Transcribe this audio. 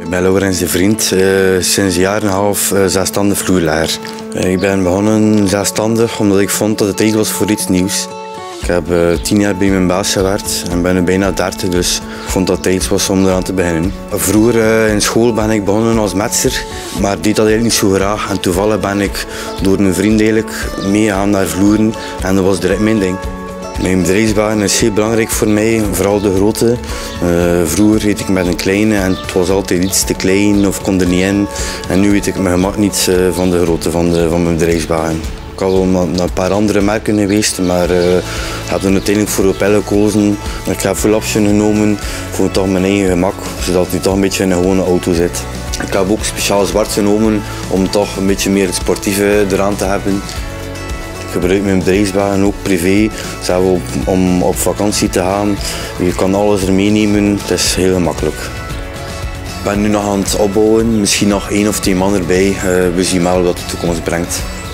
Ik ben Laurens de Vriend, sinds een jaar en een half zelfstandig vloerlegger. Ik ben begonnen zelfstandig omdat ik vond dat het tijd was voor iets nieuws. Ik heb 10 jaar bij mijn baas gewerkt en ben nu bijna 30, dus ik vond dat het tijd was om eraan te beginnen. Vroeger in school ben ik begonnen als metser, maar deed dat eigenlijk niet zo graag. En toevallig ben ik door een vriend meegegaan naar vloeren en dat was direct mijn ding. Mijn bedrijfswagen is heel belangrijk voor mij, vooral de grote. Vroeger reed ik met een kleine en het was altijd iets te klein of kon er niet in. En nu weet ik mijn gemak niet van de grootte van mijn bedrijfswagen. Ik had wel naar een paar andere merken geweest, maar ik heb er uiteindelijk voor Opel gekozen. Ik heb full option genomen voor toch mijn eigen gemak, zodat het nu toch een beetje in een gewone auto zit. Ik heb ook speciaal zwart genomen om toch een beetje meer het sportieve eraan te hebben. Ik gebruik mijn bedrijfswagen ook privé, zelfs om op vakantie te gaan. Je kan alles er meenemen, het is heel gemakkelijk. Ik ben nu nog aan het opbouwen, misschien nog 1 of 2 man erbij. We zien wel wat de toekomst brengt.